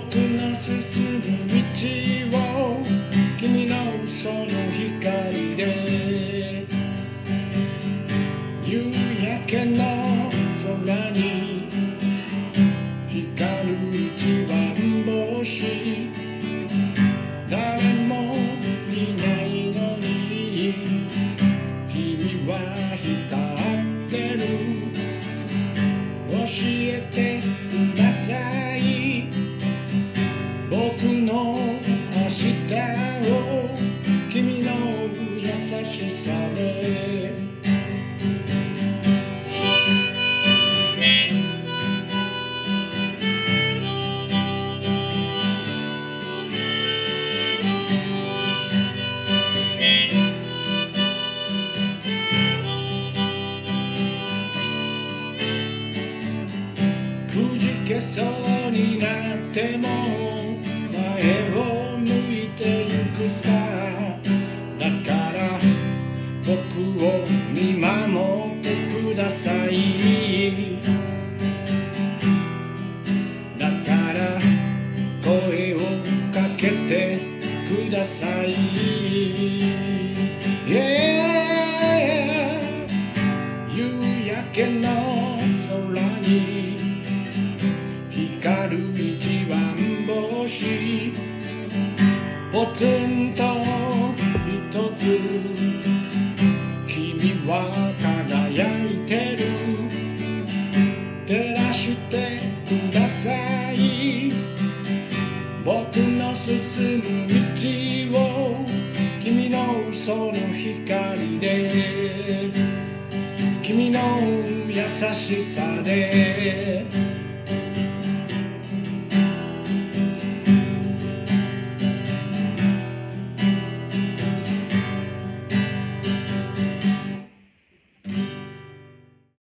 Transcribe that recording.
の進む道を君のその光で夕焼けの空に光る一番星誰もいないのに君は光ってる教えてください僕の明日を君の優しさでくじけそうになっても前を向いてゆくさだから僕を見守ってくださいだから声をかけてください、夕焼けの空に光る一番星ポツンと一つ君は輝いてる照らしてください僕の進む道を君のその光で君の優しさで